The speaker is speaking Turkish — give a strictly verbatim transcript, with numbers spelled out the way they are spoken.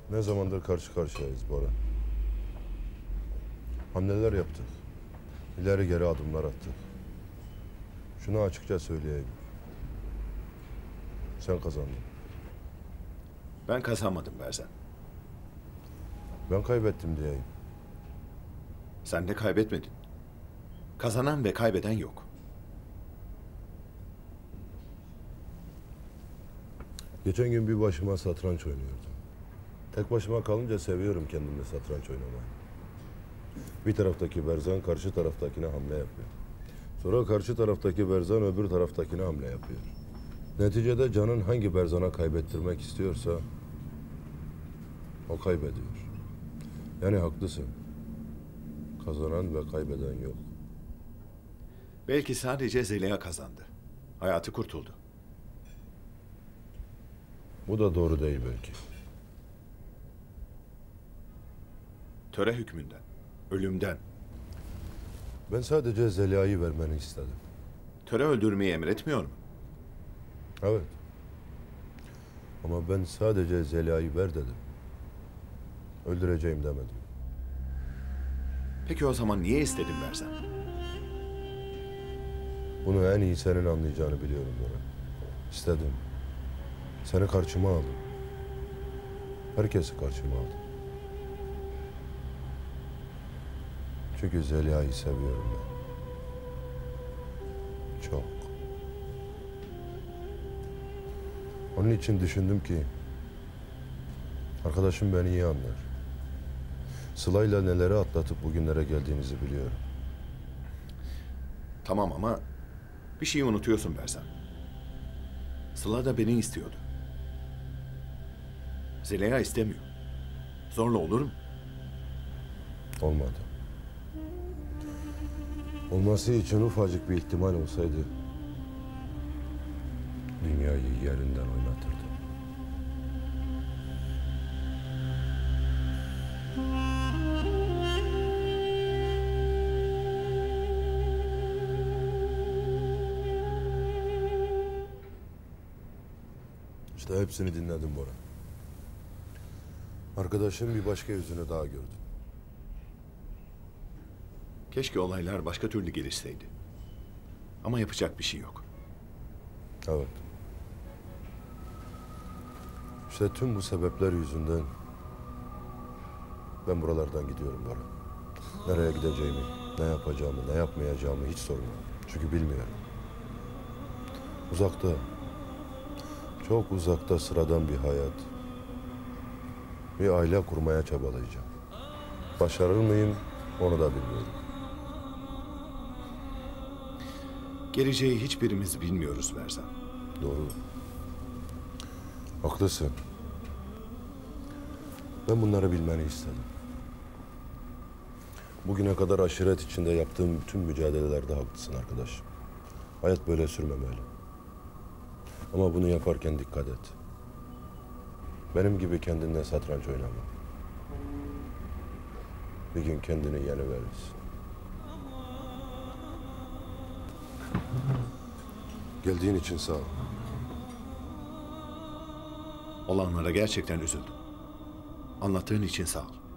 Ne zamandır karşı karşıyayız Bora. Hamleler yaptık. İleri geri adımlar attık. Şunu açıkça söyleyeyim. Sen kazandın. Ben kazanmadım Berzan. Ben kaybettim diyeyim. Sen de kaybetmedin. Kazanan ve kaybeden yok. Geçen gün bir başıma satranç oynuyordum. Tek başıma kalınca seviyorum kendimle satranç oynamayı. Bir taraftaki Berzan karşı taraftakine hamle yapıyor. Sonra karşı taraftaki Berzan öbür taraftakine hamle yapıyor. Neticede canın hangi Berzan'a kaybettirmek istiyorsa o kaybediyor. Yani haklısın. Kazanan ve kaybeden yok. Belki sadece Zeliha kazandı. Hayatı kurtuldu. Bu da doğru değil belki. Töre hükmünden, ölümden. Ben sadece Zeliha'yı vermeni istedim. Töre öldürmeyi emretmiyor mu? Evet. Ama ben sadece Zeliha'yı ver dedim. Öldüreceğim demedim. Peki o zaman niye istedin Berzan? Bunu en iyi senin anlayacağını biliyorum Bora. İstedim. Seni karşıma aldım. Herkesi karşıma aldım. Çünkü Zeliha'yı seviyorum ben. Çok. Onun için düşündüm ki arkadaşım beni iyi anlar. Sıla'yla neleri atlatıp bugünlere geldiğimizi biliyorum. Tamam ama bir şeyi unutuyorsun Berzan. Sıla da beni istiyordu. Zeliha istemiyor. Zorla olur mu? Olmadı. Olması için ufacık bir ihtimal olsaydı dünyayı yerinden oynatırdı. İşte hepsini dinledim Bora. Arkadaşın bir başka yüzünü daha gördüm. Keşke olaylar başka türlü gelişseydi. Ama yapacak bir şey yok. Evet. İşte tüm bu sebepler yüzünden ben buralardan gidiyorum Bora. Nereye gideceğimi, ne yapacağımı, ne yapmayacağımı hiç sormuyorum. Çünkü bilmiyorum. Uzakta, çok uzakta sıradan bir hayat, bir aile kurmaya çabalayacağım. Başarır mıyım onu da bilmiyorum. Geleceği hiçbirimiz bilmiyoruz Berzan. Doğru. Haklısın. Ben bunları bilmeni istedim. Bugüne kadar aşiret içinde yaptığım bütün mücadelelerde haklısın arkadaş. Hayat böyle sürmemeli. Ama bunu yaparken dikkat et. Benim gibi kendinle satranç oynama. Bir gün kendini yeniverirsin. Geldiğin için sağ ol. Olanlara gerçekten üzüldüm. Anlattığın için sağ ol.